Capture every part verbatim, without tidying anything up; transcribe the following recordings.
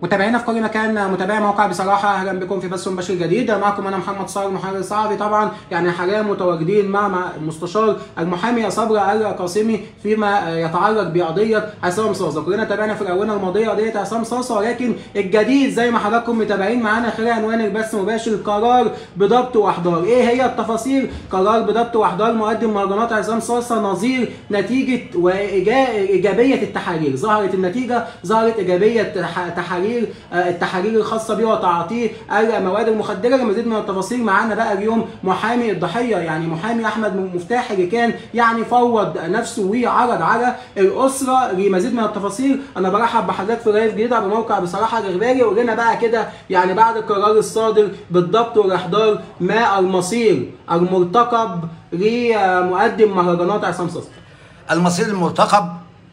متابعينا في كل مكان، متابعي موقع بصراحه، اهلا بكم في بث مباشر جديد. معكم انا محمد صابر محرر صحفي. طبعا يعني حاليا متواجدين مع المستشار المحامي صبري القاسمي فيما يتعلق بقضيه عصام صاصه. كلنا تابعنا في الاونه الماضيه قضيه عصام صاصه، ولكن الجديد زي ما حضراتكم متابعين معانا خلال عنوان البث المباشر قرار بضبط واحضار. ايه هي التفاصيل؟ قرار بضبط واحضار مقدم مهرجانات عصام صاصه نظير نتيجه وايجابيه التحاليل. ظهرت النتيجه، ظهرت ايجابيه تحاليل التحاليل الخاصه به وتعاطيه المواد المخدره. لمزيد من التفاصيل معانا بقى اليوم محامي الضحيه، يعني محامي احمد مفتاح، اللي كان يعني فوض نفسه وعرض على الاسره. لمزيد من التفاصيل انا برحب بحضرتك في لايف جديد على موقع بصراحه الاخباري. وقلنا بقى كده يعني بعد القرار الصادر بالضبط والاحضار ما المصير المرتقب لمقدم مهرجانات عصام صاصه؟ المصير المرتقب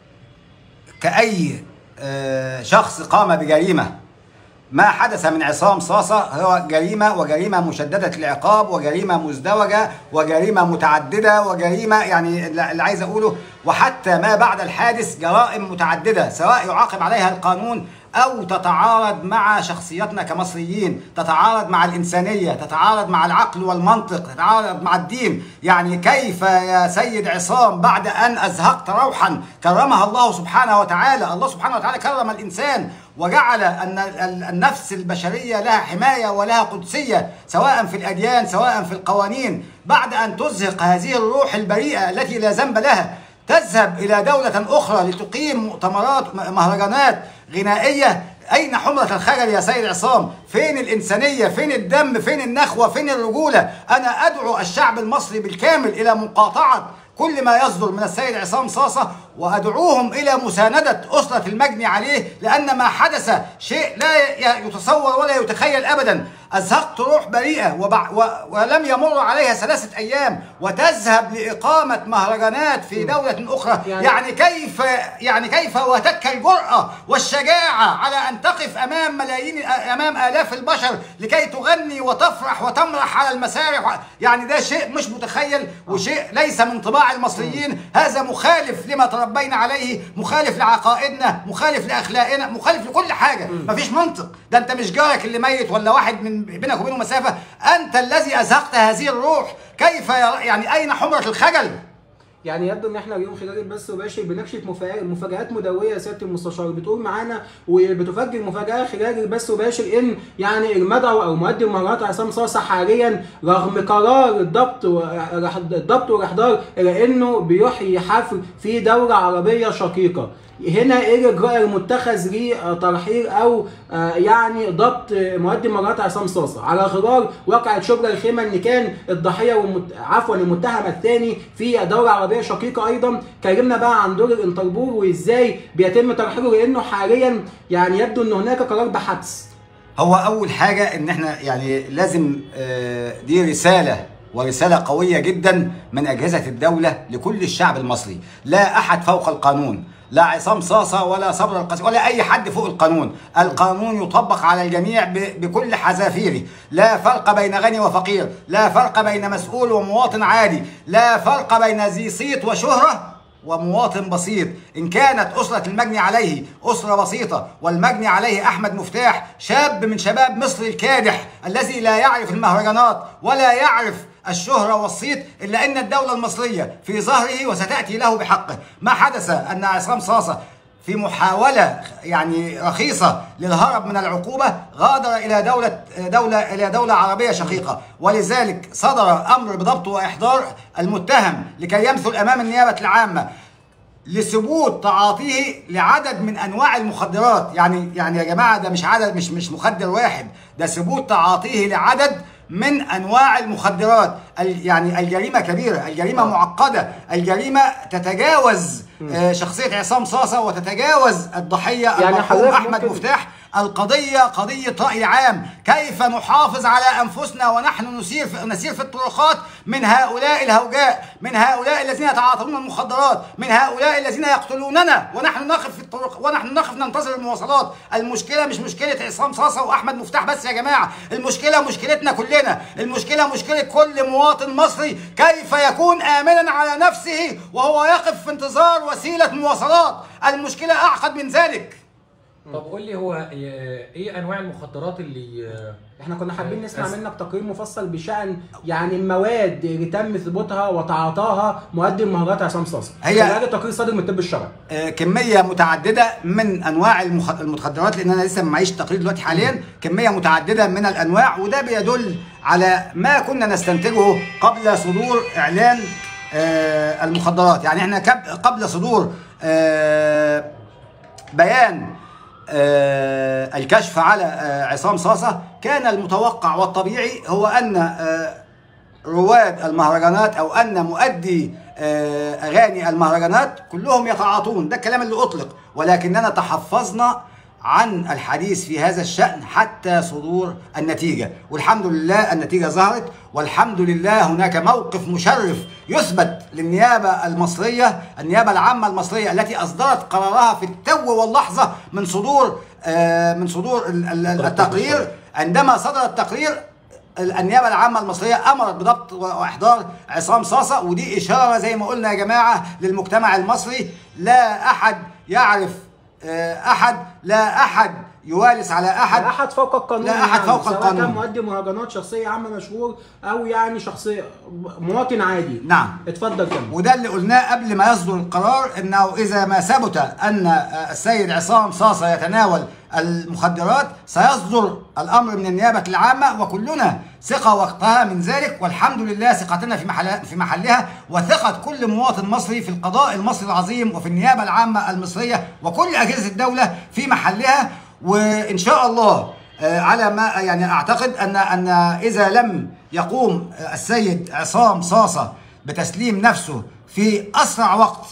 كأي شخص قام بجريمة. ما حدث من عصام صاصة هو جريمة، وجريمة مشددة العقاب، وجريمة مزدوجة، وجريمة متعددة، وجريمة يعني اللي عايز أقوله، وحتى ما بعد الحادث جرائم متعددة سواء يعاقب عليها القانون أو تتعارض مع شخصيتنا كمصريين، تتعارض مع الإنسانية، تتعارض مع العقل والمنطق، تتعارض مع الدين. يعني كيف يا سيد عصام بعد أن أزهقت روحا كرمها الله سبحانه وتعالى، الله سبحانه وتعالى كرم الإنسان وجعل أن النفس البشرية لها حماية ولها قدسية سواء في الأديان سواء في القوانين، بعد أن تزهق هذه الروح البريئة التي لا ذنب لها تذهب إلى دولة أخرى لتقيم مؤتمرات مهرجانات غنائية. أين حمرة الخجل يا سيد عصام؟ فين الإنسانية؟ فين الدم؟ فين النخوة؟ فين الرجولة؟ أنا أدعو الشعب المصري بالكامل إلى مقاطعة كل ما يصدر من السيد عصام صاصة، وأدعوهم إلى مساندة أسرة المجني عليه، لأن ما حدث شيء لا يتصور ولا يتخيل أبدا. أزهقت روح بريئة وبع... و... ولم يمر عليها ثلاثة أيام وتذهب لإقامة مهرجانات في دولة أخرى. يعني, يعني كيف يعني كيف واتتك الجرأة والشجاعة على أن تقف أمام ملايين أمام آلاف البشر لكي تغني وتفرح وتمرح على المسارح؟ يعني ده شيء مش متخيل وشيء ليس من طباع المصريين. هذا مخالف لما تربينا عليه، مخالف لعقائدنا، مخالف لأخلاقنا، مخالف لكل حاجة. مفيش منطق. ده أنت مش جارك اللي ميت ولا واحد من بينك وبينه مسافة، أنت الذي أزهقت هذه الروح. كيف يعني أين حمرة الخجل؟ يعني يبدو ان احنا اليوم خلال البث المباشر بنكشف مفاجآت مدويه يا سياده المستشار. بتقول معانا وبتفجر مفاجاه خلال البث المباشر ان يعني المدعو او مقدم مهرجانات عصام صاصه حاليا رغم قرار الضبط الضبط والاحضار الا انه بيحيي حفل في دوله عربيه شقيقه. هنا ايه الاجراء المتخذ لترحيل او يعني ضبط مقدم مهرجانات عصام صاصه على غرار واقعه شبرا الخيمه، ان كان الضحيه ومت... عفوا المتهم الثاني في دوله عربيه شقيقه ايضا. كلمنا بقى عن دور الانتربول وازاي بيتم ترحيله، لانه حاليا يعني يبدو ان هناك قرار بحبس. هو اول حاجه ان احنا يعني لازم دي رساله ورسالة قوية جدا من أجهزة الدولة لكل الشعب المصري. لا أحد فوق القانون، لا عصام صاصة ولا صبري القاسمي ولا أي حد فوق القانون. القانون يطبق على الجميع بكل حذافيره، لا فرق بين غني وفقير، لا فرق بين مسؤول ومواطن عادي، لا فرق بين ذي صيت وشهرة ومواطن بسيط. إن كانت أسرة المجني عليه أسرة بسيطة والمجني عليه أحمد مفتاح شاب من شباب مصر الكادح الذي لا يعرف المهرجانات ولا يعرف الشهرة والصيت، إلا أن الدولة المصرية في ظهره وستأتي له بحقه. ما حدث أن عصام صاصة في محاولة يعني رخيصة للهرب من العقوبة غادر إلى دولة دولة إلى دولة عربية شقيقة، ولذلك صدر أمر بضبط وإحضار المتهم لكي يمثل أمام النيابة العامة لثبوت تعاطيه لعدد من انواع المخدرات. يعني يعني يا جماعه ده مش عدد مش مش مخدر واحد، ده ثبوت تعاطيه لعدد من انواع المخدرات. يعني الجريمه كبيره، الجريمه معقده، الجريمه تتجاوز شخصيه عصام صاصه وتتجاوز الضحيه يعني المرحوم احمد مفتاح. القضية قضية رأي عام. كيف نحافظ على أنفسنا ونحن نسير في نسير في الطرقات من هؤلاء الهوجاء، من هؤلاء الذين يتعاطون المخدرات، من هؤلاء الذين يقتلوننا ونحن نقف في الطرق ونحن نقف ننتظر المواصلات. المشكلة مش مشكلة عصام صاصة وأحمد مفتاح بس يا جماعة، المشكلة مشكلتنا كلنا، المشكلة مشكلة كل مواطن مصري. كيف يكون آمنا على نفسه وهو يقف في انتظار وسيلة مواصلات؟ المشكلة أعقد من ذلك. طب قول لي، هو ايه انواع المخدرات اللي احنا كنا حابين نسمع أس... منك تقرير مفصل بشأن يعني المواد اللي تم ثبوتها وتعاطاها مؤدي المهرجانات عصام صاصا. هي هذا تقرير صادر من الطب الشرعي. آه كميه متعدده من انواع المخدرات، لان انا لسه معيش تقرير دلوقتي حاليا. كميه متعدده من الانواع، وده بيدل على ما كنا نستنتجه قبل صدور اعلان آه المخدرات. يعني احنا قبل صدور آه بيان آه الكشف على آه عصام صاصا، كان المتوقع والطبيعي هو أن آه رواد المهرجانات أو أن مؤدي آه أغاني المهرجانات كلهم يتعاطون. ده الكلام اللي أطلق، ولكننا تحفظنا عن الحديث في هذا الشأن حتى صدور النتيجة، والحمد لله النتيجة ظهرت، والحمد لله هناك موقف مشرف يثبت للنيابة المصرية، النيابة العامة المصرية التي أصدرت قرارها في التو واللحظة من صدور آه من صدور التقرير. عندما صدر التقرير النيابة العامة المصرية أمرت بضبط وإحضار عصام صاصا، ودي إشارة زي ما قلنا يا جماعة للمجتمع المصري. لا أحد يعرف أحد، لا أحد يوالس على أحد، لا أحد فوق القانون، لا أحد فوق يعني القانون، سواء كان مؤدي مهرجانات شخصية عامة مشهور أو يعني شخصية مواطن عادي. نعم، اتفضل كمل. وده اللي قلناه قبل ما يصدر القرار، أنه إذا ما ثبت أن السيد عصام صاصا يتناول المخدرات سيصدر الأمر من النيابة العامة، وكلنا ثقة وقتها من ذلك، والحمد لله ثقتنا في محلها في محلها، وثقة كل مواطن مصري في القضاء المصري العظيم وفي النيابة العامة المصرية وكل أجهزة الدولة في محلها. وإن شاء الله على ما يعني أعتقد أن أن إذا لم يقوم السيد عصام صاصا بتسليم نفسه في أسرع وقت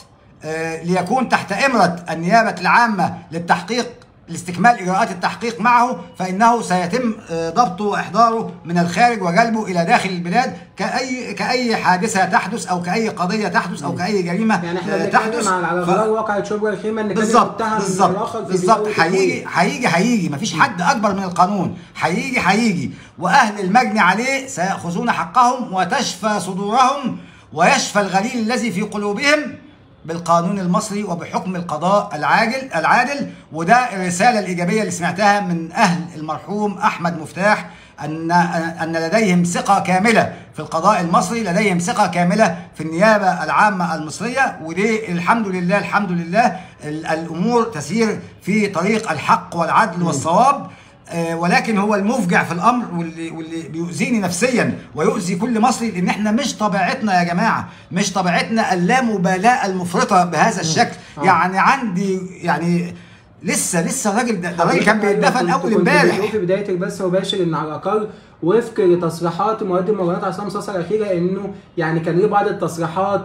ليكون تحت إمرة النيابة العامة للتحقيق لاستكمال إجراءات التحقيق معه، فإنه سيتم ضبطه وإحضاره من الخارج وجلبه إلى داخل البلاد كأي كأي حادثة تحدث أو كأي قضية تحدث أو كأي جريمة يعني احنا تحدث. على غرار ف... واقعة شبرا الخيمة إن كان متهم بالظبط بالظبط هيجي هيجي هيجي مفيش حد أكبر من القانون، هيجي هيجي وأهل المجني عليه سيأخذون حقهم وتشفى صدورهم ويشفى الغليل الذي في قلوبهم بالقانون المصري وبحكم القضاء العاجل العادل. وده الرسالة الإيجابية اللي سمعتها من أهل المرحوم أحمد مفتاح، أن أن لديهم ثقة كاملة في القضاء المصري، لديهم ثقة كاملة في النيابة العامة المصرية، ودي الحمد لله الحمد لله الأمور تسير في طريق الحق والعدل والصواب. ولكن هو المفجع في الامر واللي واللي بيؤذيني نفسيا ويؤذي كل مصري، لان احنا مش طبيعتنا يا جماعه، مش طبيعتنا اللامبالاه المفرطه بهذا الشكل. آه. يعني عندي يعني لسه لسه الراجل ده الراجل كان بيتدفن اول امبارح. في بدايه البث مباشر ان على الاقل وفق لتصريحات مؤدي مهرجانات عصام صاصا الاخيره انه يعني كان ليه بعض التصريحات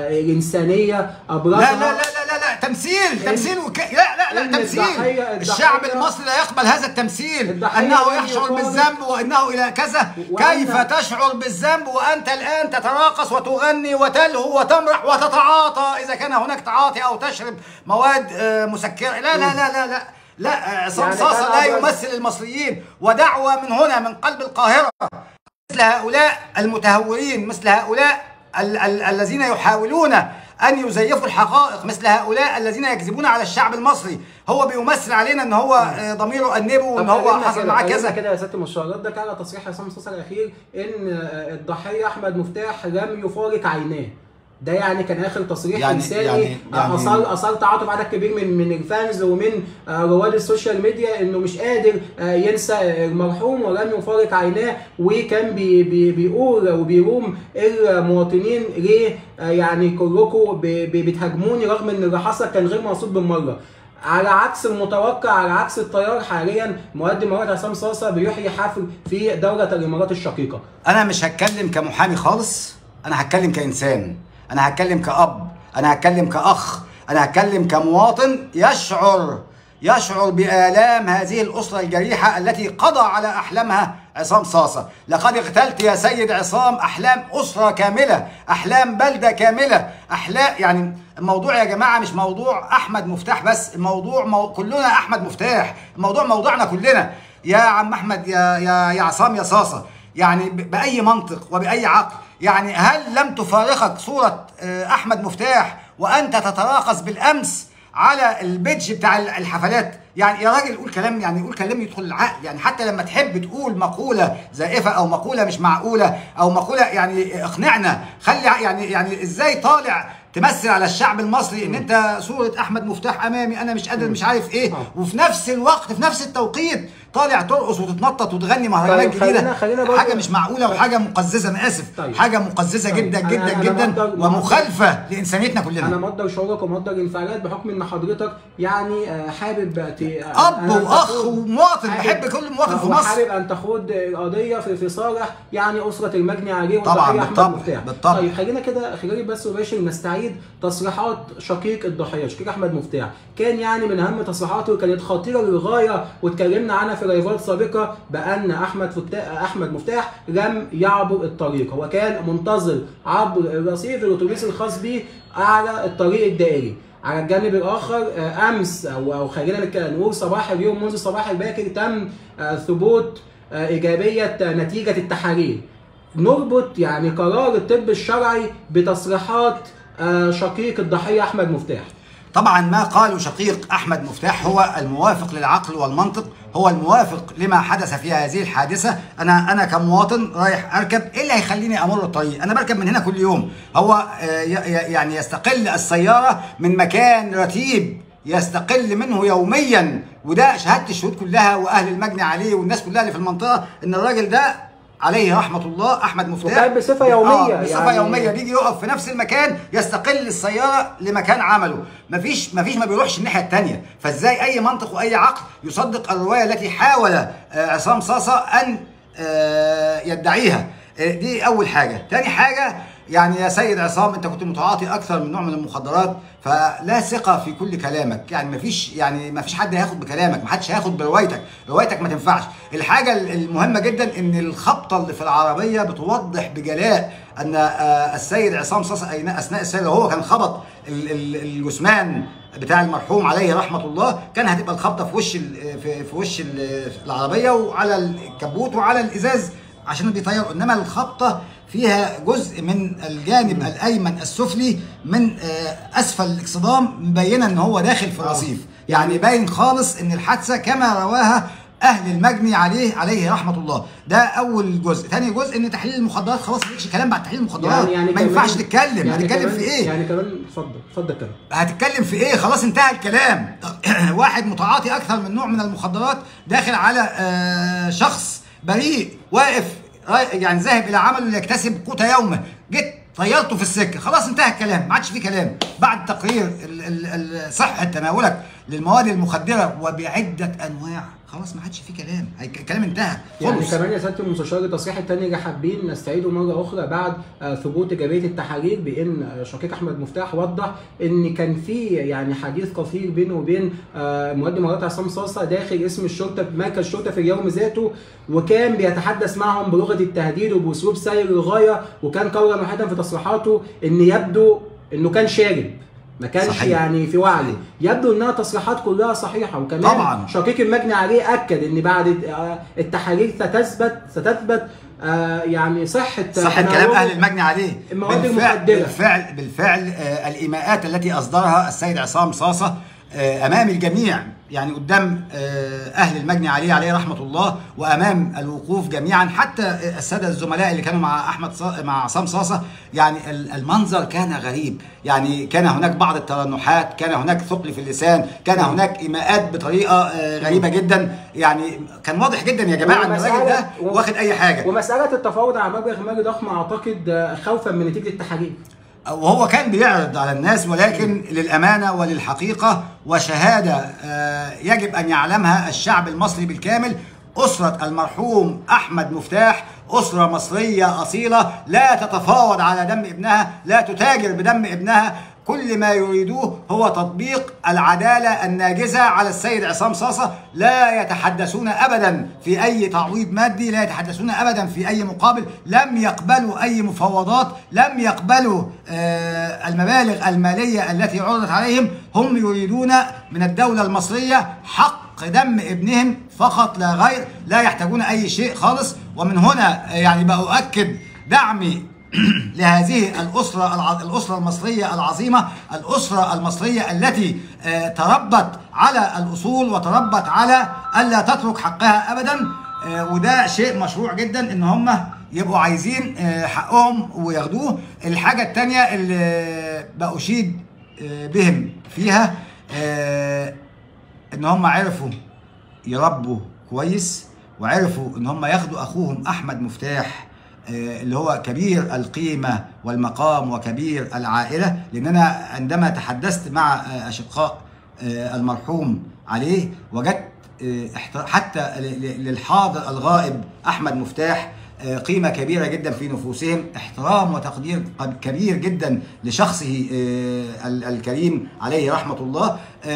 الانسانيه ابرزها. لا لا لا لا لا, لا تمثيل تمثيل وك... لا لا لا تمثيل. الضحية الشعب المصري لا يقبل هذا التمثيل، انه يشعر بالذنب وانه الى كذا. كيف تشعر بالذنب وانت الان تتراقص وتغني وتلهو وتمرح وتتعاطى اذا كان هناك تعاطي او تشرب مواد مسكره؟ لا لا لا لا لا لا عصام يعني صاصا لا يمثل المصريين. ودعوة من هنا من قلب القاهرة مثل هؤلاء المتهورين، مثل هؤلاء ال ال الذين يحاولون أن يزيفوا الحقائق، مثل هؤلاء الذين يكذبون على الشعب المصري. هو بيمثل علينا ان هو ضميره أنبه وان هو حصل معاه كذا كده يا سياده المستشار. ده كان تصريح عصام صاصا الاخير ان الضحيه احمد مفتاح لم يفارق عيناه. ده يعني كان اخر تصريح يعني انساني يعني يعني اثار اثار تعاطف عدد كبير من من الفانز ومن رواد السوشيال ميديا، انه مش قادر ينسى المرحوم ولم يفارق عيناه، وكان بي بي بيقول وبيروم المواطنين ليه يعني كلكم بتهاجموني رغم ان اللي حصل كان غير مقصود بالمره. على عكس المتوقع، على عكس التيار حاليا مؤدي مهرجان عصام صاصا بيحيي حفل في دوله الامارات الشقيقه. انا مش هتكلم كمحامي خالص، انا هتكلم كانسان، انا هتكلم كأب، انا هتكلم كأخ، انا هتكلم كمواطن يشعر يشعر بآلام هذه الأسرة الجريحة التي قضى على أحلامها عصام صاصا. لقد اغتلت يا سيد عصام أحلام أسرة كاملة، أحلام بلدة كاملة، أحلام يعني الموضوع يا جماعة مش موضوع أحمد مفتاح بس، الموضوع مو... كلنا أحمد مفتاح، الموضوع موضوعنا كلنا يا عم أحمد يا يا يا عصام يا صاصا. يعني بأي منطق وبأي عقل، يعني هل لم تفارقك صورة أحمد مفتاح وأنت تتراقص بالأمس على البيدج بتاع الحفلات؟ يعني يا راجل قول كلام، يعني قول كلام يدخل العقل. يعني حتى لما تحب تقول مقوله زائفه او مقوله مش معقوله او مقوله يعني اقنعنا، خلي يعني يعني ازاي طالع تمثل على الشعب المصري ان انت صوره احمد مفتاح امامي انا مش قادر مش عارف ايه، وفي نفس الوقت في نفس التوقيت طالع ترقص وتتنطط وتغني مهرجانات طيب جديده. خلينا خلينا حاجه مش معقوله وحاجه مقززه، انا اسف. طيب. حاجه مقززه طيب. جدا أنا جدا أنا جدا مقدر ومخالفه لانسانيتنا كلنا. انا مقدر شعورك ومقدر الانفعالات بحكم ان حضرتك يعني حابب اب واخ ومواطن، بحب كل مواطن في مصر، حابب ان تخوض القضيه في في صالح يعني اسره المجني عليه طبعا بالطبع بالطبع. طيب خلينا كده خلال بس مباشر نستعيد تصريحات شقيق الضحيه شقيق احمد مفتاح. كان يعني من اهم تصريحاته كانت خطيره للغايه واتكلمنا عنها في لايفات سابقه بان احمد مفتاح احمد مفتاح لم يعبر الطريق، هو كان منتظر عبر الرصيف الاتوبيس الخاص به على الطريق الدائري. على الجانب الاخر امس او خلينا نقول صباح اليوم منذ صباح الباكر تم ثبوت ايجابيه نتيجه التحاليل. نربط يعني قرار الطب الشرعي بتصريحات شقيق الضحيه احمد مفتاح. طبعا ما قاله شقيق احمد مفتاح هو الموافق للعقل والمنطق، هو الموافق لما حدث في هذه الحادثه. انا انا كمواطن رايح اركب، ايه اللي هيخليني امر الطريق؟ انا بركب من هنا كل يوم. هو يعني يستقل السياره من مكان رتيب يستقل منه يوميا، وده شهاده الشهود كلها واهل المجني عليه والناس كلها اللي في المنطقه ان الراجل ده عليه رحمه الله احمد مفتاح وكان بصفه يوميه آه بصفه يعني يوميه بيجي يقف في نفس المكان يستقل السياره لمكان عمله، مفيش مفيش ما بيروحش الناحيه الثانيه. فازاي اي منطق واي عقل يصدق الروايه التي حاول آه عصام صاصه ان آه يدعيها؟ آه دي اول حاجه. ثاني حاجه يعني يا سيد عصام انت كنت متعاطي اكثر من نوع من المخدرات، فلا ثقه في كل كلامك، يعني مفيش يعني مفيش حد هياخد بكلامك، محدش هياخد بروايتك، روايتك ما تنفعش. الحاجه المهمه جدا ان الخبطه اللي في العربيه بتوضح بجلاء ان السيد عصام صاصا اثناء السير وهو كان خبط الجثمان بتاع المرحوم عليه رحمه الله، كان هتبقى الخبطه في وش في وش العربيه وعلى الكبوت وعلى الازاز عشان بيطيروا، انما الخبطه فيها جزء من الجانب الايمن السفلي من اسفل الاكسدام مبينه ان هو داخل في الرصيف، يعني باين خالص ان الحادثه كما رواها اهل المجني عليه عليه رحمه الله. ده اول جزء. ثاني جزء ان تحليل المخدرات خلاص مفيش كلام بعد تحليل المخدرات، يعني يعني ما ينفعش تتكلم. يعني هتتكلم في ايه؟ يعني كمان اتفضل اتفضل كمان هتتكلم في ايه؟ خلاص انتهى الكلام. واحد متعاطي اكثر من نوع من المخدرات داخل على شخص بريء واقف يعني ذاهب الى عمله ليكتسب قوت يومه، جيت طيرته في السكه، خلاص انتهى الكلام، ما عادش فيه كلام. بعد تقرير صحه تناولك للمواد المخدره وبعده انواع، خلاص ما عادش فيه كلام، الكلام انتهى. يعني كمان يا سياده المستشار التصريح الثاني اللي حابين نستعيده مره اخرى بعد ثبوت ايجابيه التحاليل بان شقيق احمد مفتاح وضح ان كان في يعني حديث قصير بينه وبين مقدم مرات عصام صاصا داخل اسم الشرطه مركز الشرطه في اليوم ذاته، وكان بيتحدث معهم بلغه التهديد وباسلوب سيء للغايه، وكان قولا واحدا في تصريحاته ان يبدو انه كان شارب، ما كانش صحيح. يعني في وعي. يبدو انها تصريحات كلها صحيحه، وكمان طبعا شقيق المجني عليه اكد ان بعد التحاليل ستثبت ستثبت آه يعني صحه صحه كلام اهل المجني عليه. المواد المخدره بالفعل بالفعل آه الايماءات التي اصدرها السيد عصام صاصه آه امام الجميع، يعني قدام اهل المجني عليه عليه رحمه الله وامام الوقوف جميعا، حتى الساده الزملاء اللي كانوا مع احمد صا... مع عصام صاصه، يعني المنظر كان غريب، يعني كان هناك بعض الترنحات، كان هناك ثقل في اللسان، كان هناك ايماءات بطريقه غريبه جدا، يعني كان واضح جدا يا جماعه ان الراجل ده واخد اي حاجه. ومساله التفاوض على مبلغ مالي ضخم اعتقد خوفا من نتيجه التحاليل، وهو كان بيعرض على الناس، ولكن للأمانة وللحقيقة وشهادة يجب أن يعلمها الشعب المصري بالكامل، أسرة المرحوم أحمد مفتاح أسرة مصرية أصيلة لا تتفاوض على دم ابنها، لا تتاجر بدم ابنها، كل ما يريدوه هو تطبيق العدالة الناجزة على السيد عصام صاصة. لا يتحدثون أبدا في أي تعويض مادي، لا يتحدثون أبدا في أي مقابل، لم يقبلوا أي مفاوضات، لم يقبلوا آه المبالغ المالية التي عرضت عليهم. هم يريدون من الدولة المصرية حق دم ابنهم فقط لا غير، لا يحتاجون أي شيء خالص. ومن هنا يعني بأؤكد دعمي لهذه الأسرة الع... الأسرة المصرية العظيمة، الأسرة المصرية التي آه تربت على الأصول وتربت على ألا تترك حقها أبدا. آه وده شيء مشروع جدا إن هم يبقوا عايزين آه حقهم وياخدوه. الحاجة التانية اللي بأشيد آه بهم فيها آه إن هم عرفوا يربوا كويس، وعرفوا إن هم ياخدوا أخوهم أحمد مفتاح اللي هو كبير القيمة والمقام وكبير العائلة. لأن أنا عندما تحدثت مع أشقاء المرحوم عليه وجدت حتى للحاضر الغائب أحمد مفتاح قيمة كبيرة جدا في نفوسهم، احترام وتقدير كبير جدا لشخصه الكريم عليه رحمة الله.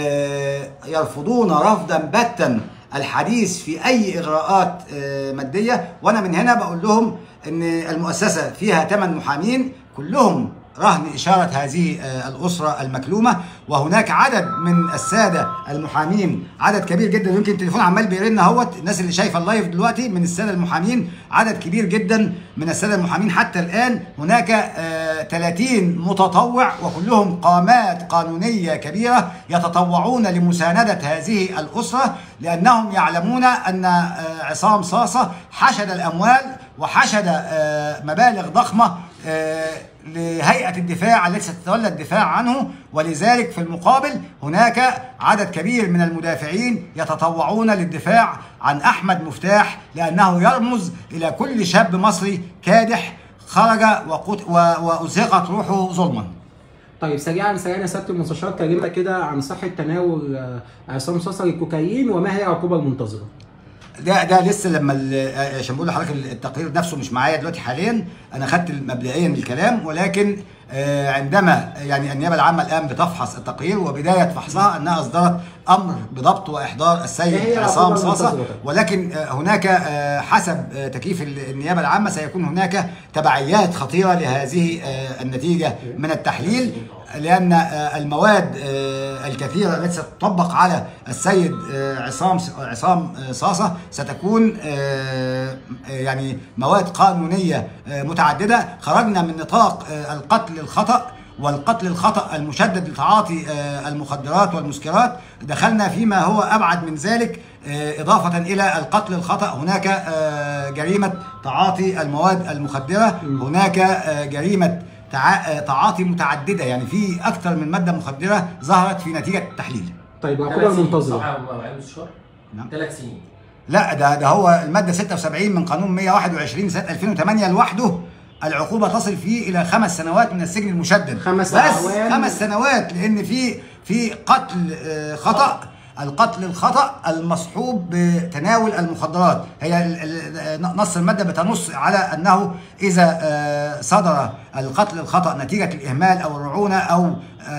يرفضون رفضا باتا الحديث في أي إغراءات مادية. وأنا من هنا بقول لهم ان المؤسسه فيها ثمان محامين كلهم رهن اشاره هذه الاسره المكلومه، وهناك عدد من الساده المحامين، عدد كبير جدا، يمكن التليفون عمال بيرن اهوت، الناس اللي شايفه اللايف دلوقتي من الساده المحامين، عدد كبير جدا من الساده المحامين. حتى الان هناك ثلاثين متطوع وكلهم قامات قانونيه كبيره يتطوعون لمسانده هذه الاسره، لانهم يعلمون ان عصام صاصه حشد الاموال وحشد مبالغ ضخمه لهيئة الدفاع التي ستتولى الدفاع عنه. ولذلك في المقابل هناك عدد كبير من المدافعين يتطوعون للدفاع عن أحمد مفتاح، لأنه يرمز إلى كل شاب مصري كادح خرج وأزهقت روحه ظلما. طيب سريعا سريعا يا سياده المستشار، كلمنا كده عن صحه تناول عصام صاصه للكوكايين وما هي العقوبه المنتظره؟ ده ده لسه لما عشان بقول لحضرتك التقرير نفسه مش معايا دلوقتي حاليا، انا خدت مبدئيا الكلام، ولكن عندما يعني النيابه العامه الان بتفحص التقرير، وبدايه فحصها انها اصدرت امر بضبط واحضار السيد عصام صاصه، ولكن هناك حسب تكييف النيابه العامه سيكون هناك تبعيات خطيره لهذه النتيجه من التحليل، لأن المواد الكثيرة التي ستطبق على السيد عصام عصام صاصة ستكون يعني مواد قانونية متعددة. خرجنا من نطاق القتل الخطأ والقتل الخطأ المشدد لتعاطي المخدرات والمسكرات، دخلنا فيما هو أبعد من ذلك، إضافة إلى القتل الخطأ هناك جريمة تعاطي المواد المخدرة، هناك جريمة تعاطي متعدده، يعني في اكثر من ماده مخدره ظهرت في نتيجه التحليل. طيب العقوبه المنتظره؟ نعم ثلاث سنين. لا ده ده هو الماده ستة وسبعين من قانون مئة وواحد وعشرين سنه ألفين وثمانية لوحده العقوبه تصل فيه الى خمس سنوات من السجن المشدد. خمس بس خمس سنوات لان في في قتل خطأ، القتل الخطأ المصحوب بتناول المخدرات. هي نص المادة بتنص على أنه إذا صدر القتل الخطأ نتيجة الإهمال أو الرعونة أو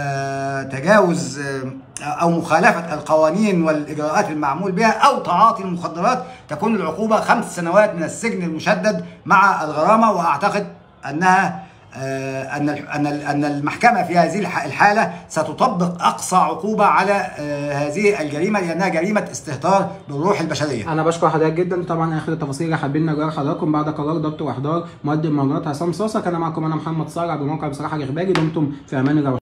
تجاوز أو مخالفة القوانين والإجراءات المعمول بها أو تعاطي المخدرات، تكون العقوبة خمس سنوات من السجن المشدد مع الغرامة. وأعتقد أنها أن أن أن المحكمة في هذه الحالة ستطبق أقصى عقوبة على هذه الجريمة، لأنها جريمة استهتار بالروح البشرية. أنا بشكر حضرتك جدا. طبعا آخر التفاصيل اللي حابين نجرى حضراتكم بعد قرار ضبط وإحضار مقدم مهرجانات عصام صاصة. كان معكم أنا محمد صالح بموقع بصراحة الإخباري. دمتم في أمان الله.